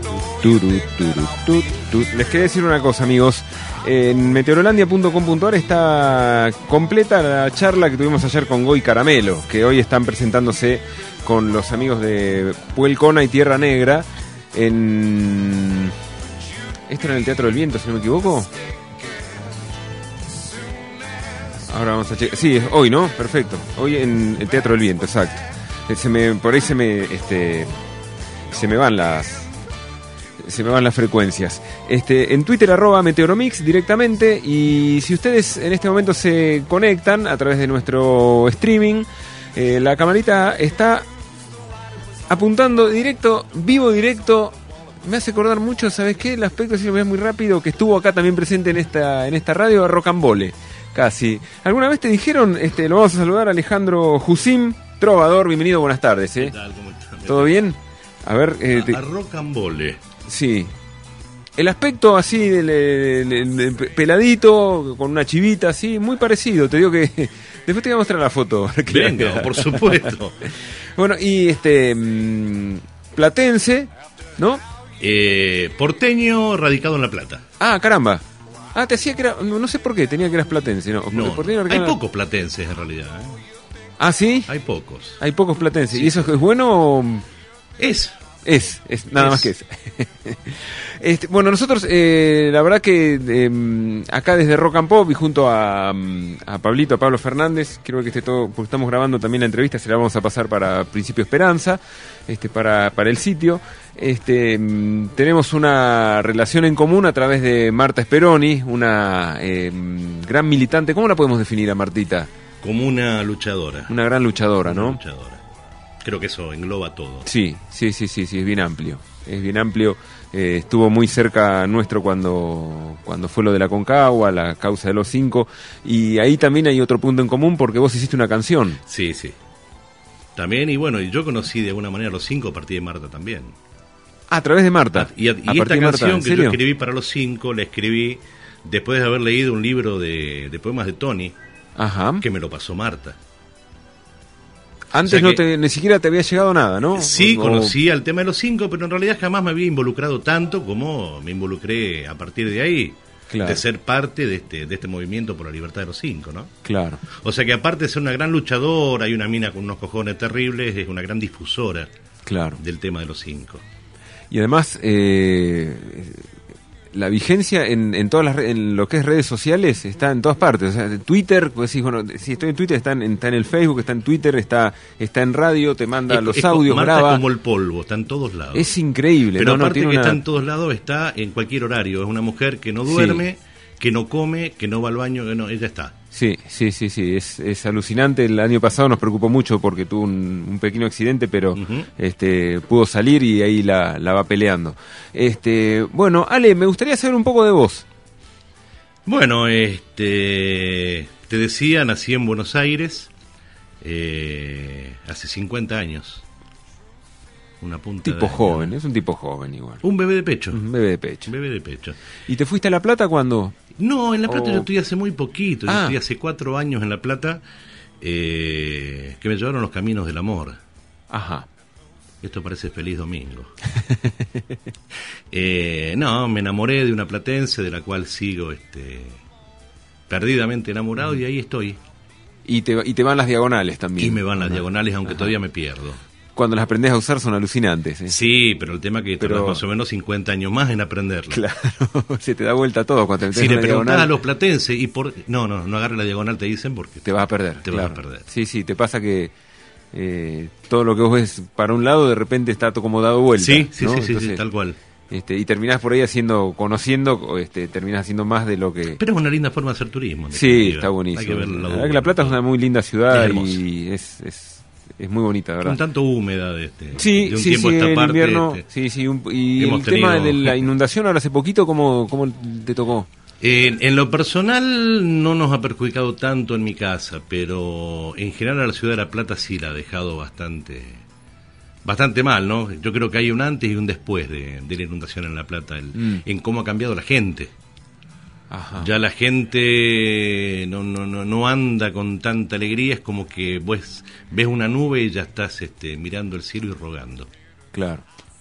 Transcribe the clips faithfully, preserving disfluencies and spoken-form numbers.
Turu, turu, tut, tut. Les quería decir una cosa, amigos. En meteorolandia punto com punto a r está completa la charla que tuvimos ayer con Goy Caramelo, que hoy están presentándose con los amigos de Puelcona y Tierra Negra en... ¿Esto era en el Teatro del Viento, si no me equivoco? Ahora vamos a checar. Sí, es hoy, ¿no? Perfecto. Hoy en el Teatro del Viento, exacto. Se me, por ahí se me, este, se me van las... Se me van las frecuencias. Este, en Twitter, arroba Meteoromix directamente. Y si ustedes en este momento se conectan a través de nuestro streaming, eh, la camarita está apuntando directo, vivo directo. Me hace acordar mucho, ¿sabes qué? El aspecto, si lo ves muy rápido, que estuvo acá también presente en esta, en esta radio, a Rocambole. Casi. ¿Alguna vez te dijeron? Este, lo vamos a saludar, Alejandro Jusim, trovador. Bienvenido, buenas tardes. ¿eh? ¿Qué tal? ¿Cómo estás? ¿Todo bien? A ver. Eh, a, te... a Rocambole. Sí. El aspecto así, de, de, de, de, peladito, con una chivita así, muy parecido. Te digo que después te voy a mostrar la foto. Venga, por supuesto. Bueno, y este mmm, platense, ¿no? Eh, porteño, radicado en La Plata. Ah, caramba. Ah, te hacía que era, no, no sé por qué, tenía que eras platense, ¿no? No, porteño, hay pocos platenses en realidad. ¿eh? Ah, ¿sí? Hay pocos. Hay pocos platenses. Sí. ¿Y eso es bueno o...? Es... Es, es nada es. más que es. este, bueno, nosotros, eh, la verdad que eh, acá desde Rock and Pop y junto a, a Pablito, a Pablo Fernández, creo que esté todo, porque estamos grabando también la entrevista, se la vamos a pasar para Principio Esperanza, este, para, para el sitio. Este, tenemos una relación en común a través de Marta Speroni, una eh, gran militante. ¿Cómo la podemos definir a Martita? Como una luchadora. Una gran luchadora, una ¿no? Luchadora. Creo que eso engloba todo. Sí, sí, sí, sí, sí, es bien amplio. Es bien amplio. Eh, estuvo muy cerca nuestro cuando, cuando fue lo de la Concagua, la causa de los cinco. Y ahí también hay otro punto en común porque vos hiciste una canción. Sí, sí. También, y bueno, yo conocí de alguna manera los cinco a partir de Marta también. Ah, a través de Marta. Y, a, y a esta Marta, canción que yo escribí para los cinco, la escribí después de haber leído un libro de, de poemas de Tony. Ajá. Que me lo pasó Marta. Antes o sea no te, ni siquiera te había llegado nada, ¿no? Sí, o, conocía el tema de los cinco, pero en realidad jamás me había involucrado tanto como me involucré a partir de ahí. Claro. De ser parte de este, de este movimiento por la libertad de los cinco, ¿no? Claro. O sea que aparte de ser una gran luchadora y una mina con unos cojones terribles, es una gran difusora. Claro. Del tema de los cinco. Y además, eh, la vigencia en, en todas las en lo que es redes sociales está en todas partes. O sea, Twitter, pues sí, bueno, si estoy en Twitter, está en, está en el Facebook, está en Twitter, está está en radio, te manda es, los es, audios, Marta graba. Es como el polvo, está en todos lados. Es increíble. Pero no, aparte no, que una... está en todos lados, está en cualquier horario. Es una mujer que no duerme, sí. que no come, que no va al baño, que no, ella está. Sí, sí, sí, sí, es, es alucinante. El año pasado nos preocupó mucho porque tuvo un, un pequeño accidente, pero uh-huh. este, pudo salir y ahí la, la va peleando. Este, bueno, Ale, me gustaría saber un poco de vos. Bueno, este, te decía, nací en Buenos Aires eh, hace cincuenta años. Una punta tipo de joven, año. Es un tipo joven igual. Un bebé de pecho. Un bebé de pecho. Un bebé de pecho. ¿Y te fuiste a La Plata cuándo? No, en La Plata oh. yo estoy hace muy poquito. Ah. Yo estoy hace cuatro años en La Plata eh, que me llevaron los caminos del amor. Ajá. Esto parece Feliz Domingo. eh, no, me enamoré de una platense de la cual sigo este, perdidamente enamorado y ahí estoy. Y te, y te van las diagonales también. Y me van las Ajá. diagonales, aunque Ajá. todavía me pierdo. Cuando las aprendes a usar son alucinantes. ¿eh? Sí, pero el tema es que pero... tardas más o menos cincuenta años más en aprenderlo. Claro, se te da vuelta todo cuando te Si le preguntás diagonal... a los platenses y por... No, no, no agarre la diagonal, te dicen, porque... Te vas a perder. Te claro. vas a perder. Sí, sí, te pasa que eh, todo lo que vos ves para un lado de repente está como dado vuelta. Sí, sí, ¿no? sí, sí, Entonces, sí, tal cual. Este, y terminás por ahí haciendo, conociendo, este, terminás haciendo más de lo que... Pero es una linda forma de hacer turismo. Sí, está buenísimo. Hay que ver la, la, la Plata es una muy linda ciudad es y es... es Es muy bonita, ¿verdad? Un tanto húmeda de este. Sí, de un sí, tiempo sí, esta el parte, invierno. este, sí, sí. Un, y el tenido... tema de la inundación ahora hace poquito, ¿cómo, cómo te tocó? En, en lo personal no nos ha perjudicado tanto en mi casa, pero en general a la ciudad de La Plata sí la ha dejado bastante, bastante mal, ¿no? Yo creo que hay un antes y un después de, de la inundación en La Plata, el, mm. en cómo ha cambiado la gente. Ajá. Ya la gente no, no, no, no anda con tanta alegría, es como que vos ves una nube y ya estás este, mirando el cielo y rogando. Claro.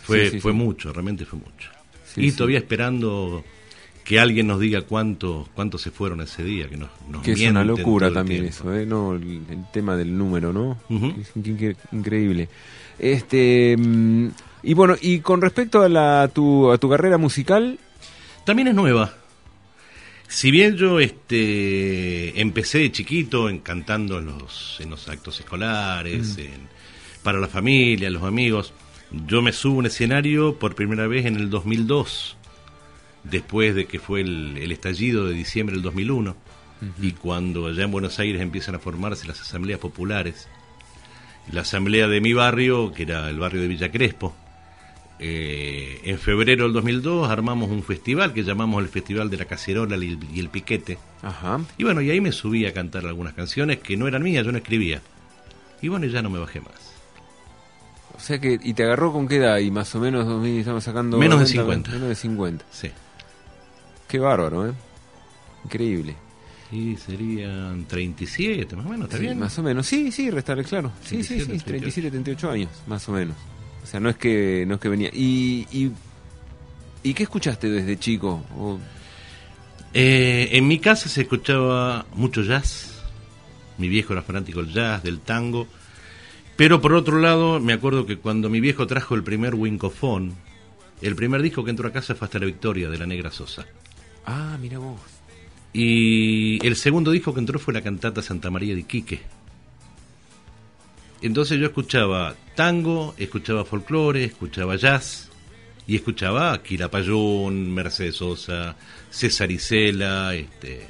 Fue, sí, sí, fue sí. mucho, realmente fue mucho. Sí, y sí. todavía esperando que alguien nos diga cuántos cuántos se fueron ese día, que nos, nos Que es una mienten locura todo el también tiempo. eso, ¿eh? No, el, el tema del número, ¿no? Ujú. Es inque- increíble. Este, mm, y bueno, y con respecto a, la, a, tu, a tu carrera musical, También es nueva. Si bien yo este empecé de chiquito en cantando en los, en los actos escolares, Mm. en- para la familia, los amigos, yo me subo a un escenario por primera vez en el dos mil dos, después de que fue el, el estallido de diciembre del dos mil uno, y cuando allá en Buenos Aires empiezan a formarse las asambleas populares. La asamblea de mi barrio, que era el barrio de Villa Crespo, eh, en febrero del dos mil dos armamos un festival que llamamos el Festival de la Cacerola y el, y el Piquete. ajá, Y bueno, y ahí me subí a cantar algunas canciones que no eran mías, yo no escribía. Y bueno, ya no me bajé más. o sea que, ¿y te agarró con qué edad? Y más o menos, dos mil, estamos sacando... Menos de noventa, cincuenta. Menos de cincuenta. Sí. Qué bárbaro, ¿eh? Increíble. Y serían treinta y siete, más o menos, ¿está Sí, bien? más o menos, sí, sí, restable, claro. Sí, sí, sí, treinta y siete, treinta y siete, treinta y ocho años, más o menos. O sea, no es que no es que venía. ¿Y, y, ¿y qué escuchaste desde chico? O- Eh, en mi casa se escuchaba mucho jazz. Mi viejo era fanático del jazz, del tango. Pero por otro lado, me acuerdo que cuando mi viejo trajo el primer Wincofón, el primer disco que entró a casa fue Hasta la Victoria, de la Negra Sosa. Ah, mira vos. Y el segundo disco que entró fue la cantata Santa María de Iquique. Entonces yo escuchaba tango, escuchaba folclore, escuchaba jazz y escuchaba a Quilapayún, Mercedes Sosa, César Isela, este...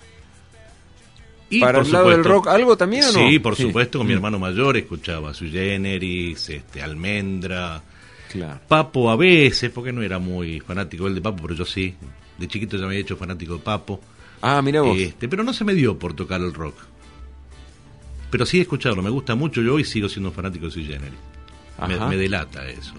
Y ¿Para por el lado del supuesto- rock algo también o no? Sí, por Sí. supuesto, con mi Mm. hermano mayor escuchaba Sui Generis, este, Almendra, Claro. Papo a veces, porque no era muy fanático él de Papo, pero yo sí. De chiquito ya me había hecho fanático de Papo. Ah, mira vos. Este, pero no se me dio por tocar el rock. Pero sí he escuchado, me gusta mucho. Yo hoy sigo siendo un fanático de Sui Generis. Me, Ajá. me delata eso.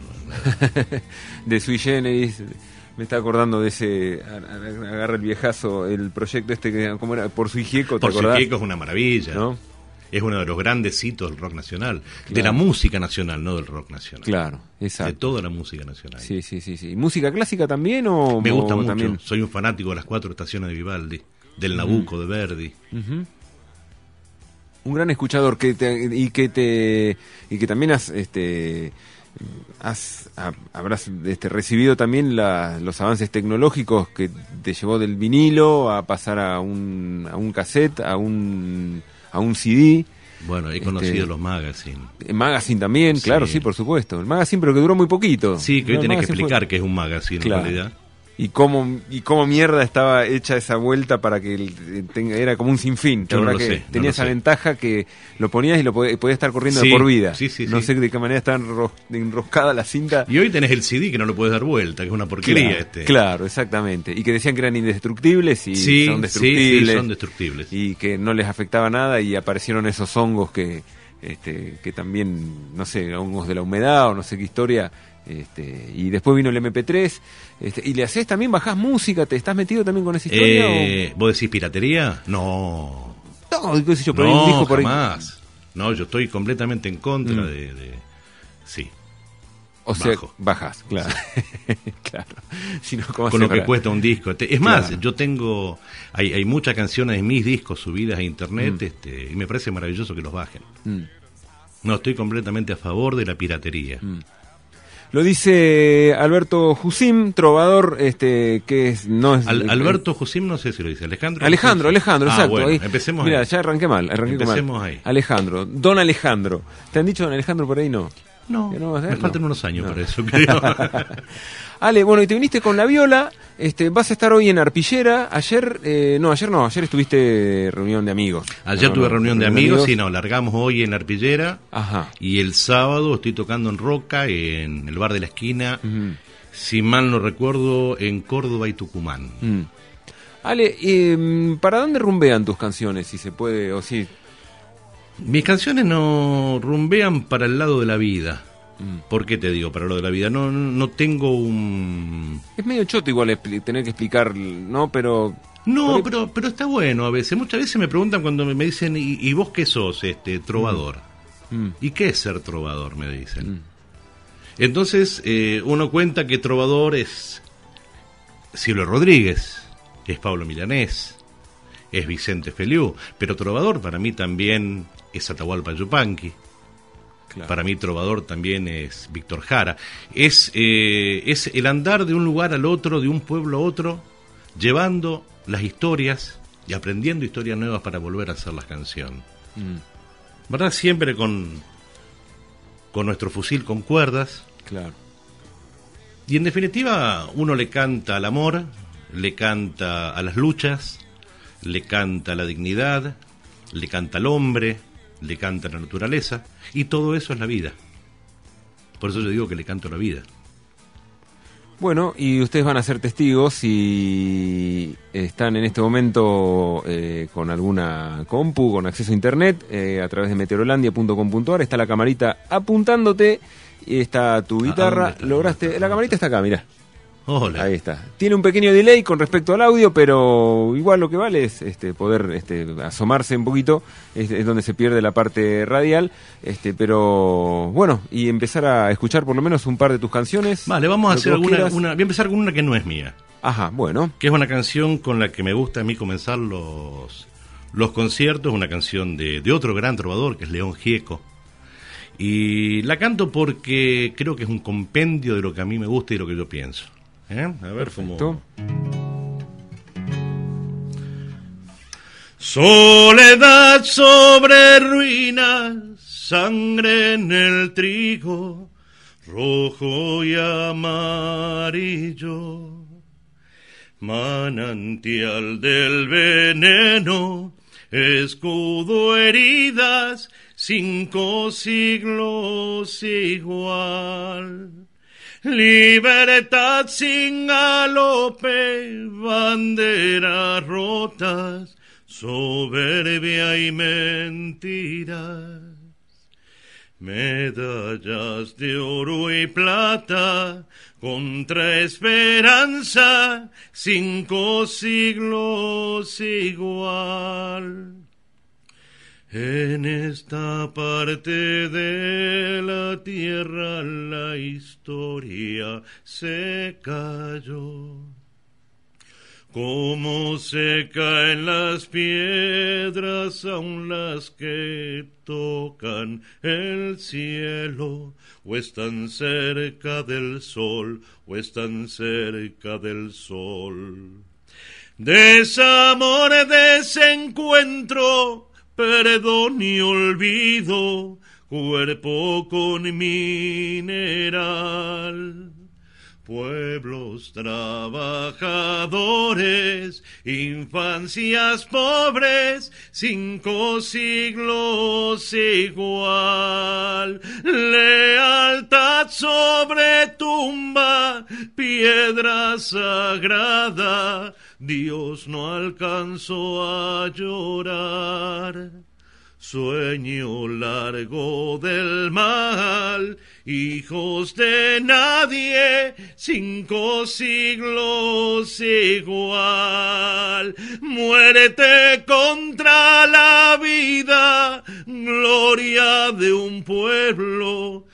De Sui Generis, me está acordando de ese, a- a- agarra el viejazo, el proyecto este que, ¿cómo era? Por Sui Gieco, ¿te Por su acordás? Gieco es una maravilla. ¿No? Es uno de los grandes hitos del rock nacional. De Claro. la música nacional, no del rock nacional. Claro, De exacto. toda la música nacional. Sí, sí, sí, sí. ¿Música clásica también o Me gusta o mucho. también? Soy un fanático de las cuatro estaciones de Vivaldi, del Nabucco, de Verdi. Ujú. Un gran escuchador que te, y que te y que también has este has ha- habrás este, recibido también la- los avances tecnológicos que te llevó del vinilo a pasar a un a un cassette, a un a un C D, Bueno, he Este- conocido los magazines. el magazine también, Sí. claro, sí, por supuesto. El magazine pero que duró muy poquito. Sí, que hoy El tenés que magazine fue- explicar qué es un magazine Claro. en realidad. Y cómo, y cómo mierda estaba hecha esa vuelta para que el- tenga, era como un sinfín. Yo no ¿Verdad lo que sé, no tenía lo esa sé. ventaja que lo ponías y lo podías, podías estar corriendo de Sí, por vida. sí, sí, no sí. sé de qué manera está enro- enroscada la cinta. Y hoy tenés el C D que no lo puedes dar vuelta, que es una porquería. Claro, este. claro, exactamente. Y que decían que eran indestructibles y Sí, son sí, destructibles. sí, son destructibles. Y que no les afectaba nada y aparecieron esos hongos que, este, que también, no sé, hongos de la humedad o no sé qué historia. Este, y después vino el eme pe tres. Este, y le haces también, bajás música, ¿te estás metido también con esa historia? Eh, ¿Vos decís piratería? No. o? No, qué sé yo, por ahí un No, disco por ahí. jamás. No, yo estoy completamente en contra Mm. de, de- Sí. O sea, Bajo. bajás, claro. claro. Si no, ¿cómo Con haces lo que para- cuesta un disco. Te- Es más, Claro. yo tengo... Hay, hay muchas canciones de mis discos subidas a internet Mm. este, y me parece maravilloso que los bajen. Mm, No, estoy completamente a favor de la piratería. mm. Lo dice Alberto Jusim, trovador, este, que es, no es... Al- Alberto Jusim, no sé si lo dice. Alejandro. Alejandro, Jusim. Alejandro, Ah, exacto. bueno, ahí. empecemos Mira, ahí. ya arranqué mal, arranqué mal. Empecemos ahí. Alejandro, don Alejandro. ¿Te han dicho don Alejandro por ahí? No. No, ¿Ya no vas a me ver? faltan No. unos años No. para eso, creo. Ale, bueno, y te viniste con la viola, este, vas a estar hoy en Arpillera, ayer, eh, no, ayer no, ayer estuviste de reunión de amigos. Ayer No, tuve no, reunión de amigos y nos largamos hoy en Arpillera. Ajá. Y el sábado estoy tocando en Roca, en el bar de la esquina, Ujú. si mal no recuerdo, en Córdoba y Tucumán. Mm. Ale, eh, ¿para dónde rumbean tus canciones, si se puede, o si... Mis canciones no rumbean para el lado de la vida. Mm. ¿Por qué te digo para el lado de la vida? No, no tengo un... Es medio choto igual expli- tener que explicar, ¿no? Pero... No, Por- pero pero está bueno a veces. Muchas veces me preguntan cuando me me dicen, ¿y, y vos qué sos, este trovador? Mm. ¿Y qué es ser trovador? Me dicen. Mm. Entonces, eh, uno cuenta que trovador es Silvio Rodríguez, es Pablo Milanés, es Vicente Feliú, pero trovador para mí también es Atahualpa Yupanqui. Claro. Para mí trovador también es Víctor Jara. Es, eh, es el andar de un lugar al otro, de un pueblo a otro, llevando las historias y aprendiendo historias nuevas para volver a hacer las canciones. Mm. ¿Verdad? Siempre con, con nuestro fusil con cuerdas. Claro. Y en definitiva uno le canta al amor, le canta a las luchas, le canta a la dignidad, le canta al hombre, le canta a la naturaleza, y todo eso es la vida. Por eso yo digo que le canto a la vida. Bueno, y ustedes van a ser testigos si están en este momento eh, con alguna compu, con acceso a internet, eh, a través de meteorolandia punto com punto a r, está la camarita apuntándote, y está tu guitarra, está? lograste, la camarita está acá, mirá. Hola. Ahí está. Tiene un pequeño delay con respecto al audio, pero igual lo que vale es este, poder este, asomarse un poquito, es, es donde se pierde la parte radial, este, pero bueno, y empezar a escuchar por lo menos un par de tus canciones. Vale, vamos a hacer alguna, una, voy a empezar con una que no es mía. Ajá, bueno. Que es una canción con la que me gusta a mí comenzar los, los conciertos, una canción de, de otro gran trovador, que es León Gieco. Y la canto porque creo que es un compendio de lo que a mí me gusta y de lo que yo pienso. ¿Eh? A ver cómo. Soledad sobre ruinas, sangre en el trigo, rojo y amarillo, manantial del veneno, escudo, heridas, cinco siglos igual. Libertad sin galope, banderas rotas, soberbia y mentiras, medallas de oro y plata, contra esperanza, cinco siglos igual. En esta parte de la tierra la historia se cayó, como se caen las piedras aun las que tocan el cielo, o están cerca del sol, o están cerca del sol. Desamor, desencuentro, perdón y olvido, cuerpo con mineral. Pueblos trabajadores, infancias pobres, cinco siglos igual. Lealtad sobre tumba, piedra sagrada, Dios no alcanzó a llorar. Sueño largo del mal, hijos de nadie, cinco siglos igual. Muérete contra la vida, gloria de un pueblo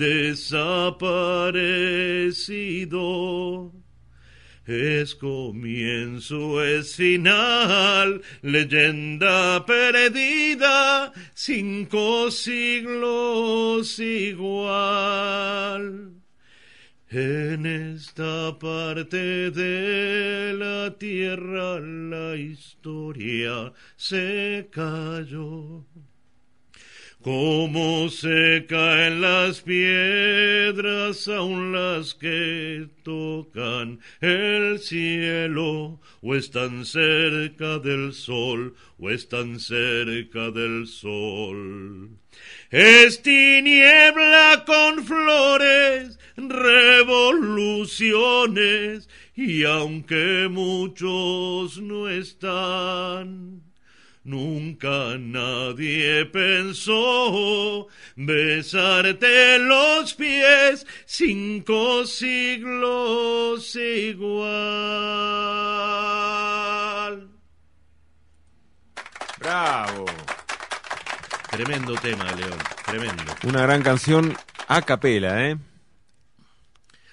desaparecido. Es comienzo, es final, leyenda perdida, cinco siglos igual. En esta parte de la tierra la historia se cayó. Como se caen las piedras, aun las que tocan el cielo, o están cerca del sol, o están cerca del sol. Es tiniebla con flores, revoluciones, y aunque muchos no están, nunca nadie pensó besarte los pies, cinco siglos igual. ¡Bravo! Tremendo tema, León, tremendo. Una gran canción a capela, ¿eh?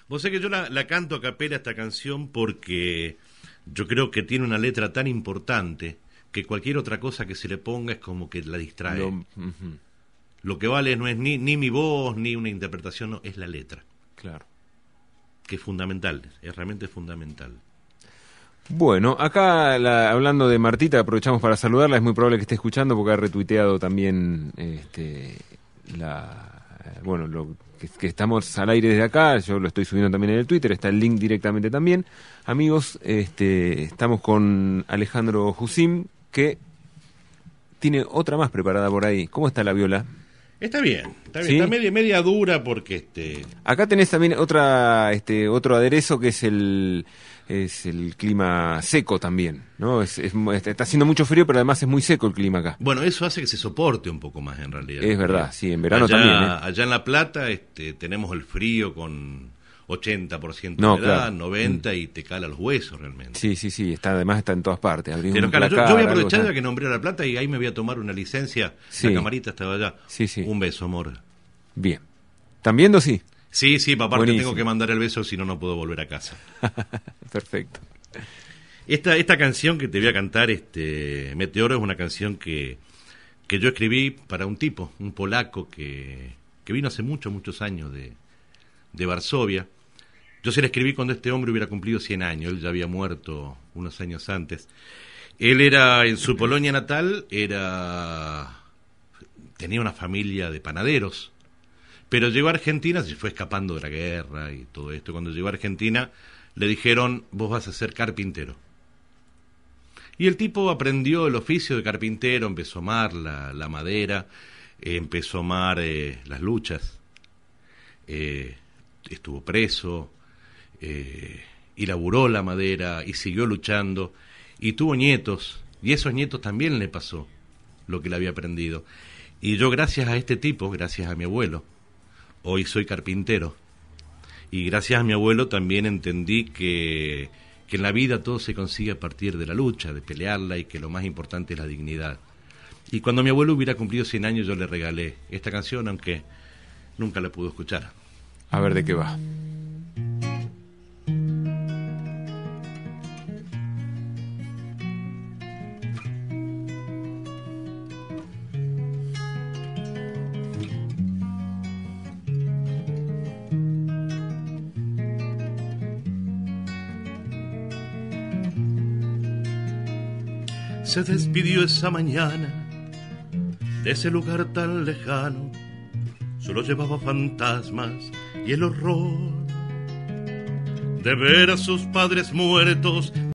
Vos sé que yo la, la canto a capela esta canción porque yo creo que tiene una letra tan importante que cualquier otra cosa que se le ponga es como que la distrae. Lo, uh-huh. Lo que vale no es ni, ni mi voz, ni una interpretación, no, es la letra. Claro. Que es fundamental, es realmente fundamental. Bueno, acá la, hablando de Martita, aprovechamos para saludarla, es muy probable que esté escuchando porque ha retuiteado también este, la, bueno, lo que, que estamos al aire desde acá, yo lo estoy subiendo también en el Twitter, está el link directamente también. Amigos, este, estamos con Alejandro Jusim, que tiene otra más preparada por ahí. ¿Cómo está la viola? Está bien, está bien, ¿Sí? Está media, media dura porque este. Acá tenés también otra, este, otro aderezo que es el, es el clima seco también, ¿no? Es, es, está haciendo mucho frío, pero además es muy seco el clima acá. Bueno, eso hace que se soporte un poco más en realidad. Es verdad, sí, en verano allá, también. ¿eh? Allá en La Plata, este, tenemos el frío con ochenta por ciento no, de humedad, claro. noventa mm. y te cala los huesos realmente. Sí, sí, sí, está, además está en todas partes. Pero claro, yo, yo voy a aprovechar ya que nombré a La Plata y ahí me voy a tomar una licencia. Sí. La camarita estaba allá. Sí, sí. Un beso, amor. Bien. ¿Están viendo? Sí. Sí, sí, papá, te tengo que mandar el beso, si no, no puedo volver a casa. Perfecto. Esta, esta canción que te voy a cantar, este Meteoro, es una canción que, que yo escribí para un tipo, un polaco que, que vino hace muchos, muchos años de, de Varsovia. Yo se la escribí cuando este hombre hubiera cumplido cien años, él ya había muerto unos años antes. Él era, en su Polonia natal, era tenía una familia de panaderos, pero llegó a Argentina, se fue escapando de la guerra y todo esto. Cuando llegó a Argentina, le dijeron, vos vas a ser carpintero. Y el tipo aprendió el oficio de carpintero, empezó a amar la, la madera, eh, empezó a amar eh, las luchas, eh, estuvo preso, eh, y laburó la madera, y siguió luchando, y tuvo nietos, y esos nietos también le pasó lo que le había aprendido. Y yo, gracias a este tipo, gracias a mi abuelo, hoy soy carpintero. Y gracias a mi abuelo también entendí que, que en la vida todo se consigue a partir de la lucha, de pelearla, y que lo más importante es la dignidad. Y cuando mi abuelo hubiera cumplido cien años, yo le regalé esta canción, aunque nunca la pudo escuchar. A ver de qué va. Se despidió esa mañana de ese lugar tan lejano, solo llevaba fantasmas y el horror de ver a sus padres muertos